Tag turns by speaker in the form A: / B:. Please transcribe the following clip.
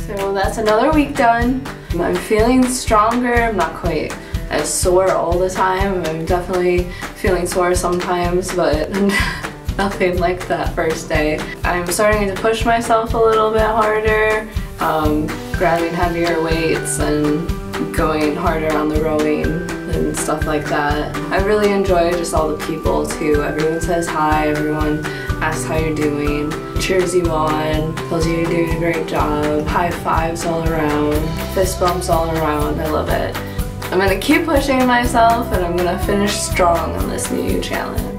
A: So that's another week done. I'm feeling stronger. I'm not quite as sore all the time. I'm definitely feeling sore sometimes, but nothing like that first day. I'm starting to push myself a little bit harder, grabbing heavier weights and going harder on the rowing and stuff like that. I really enjoy just all the people too. Everyone says hi, everyone asks how you're doing, cheers you on, tells you you're doing a great job, high fives all around, fist bumps all around. I love it. I'm gonna keep pushing myself and I'm gonna finish strong on this new challenge.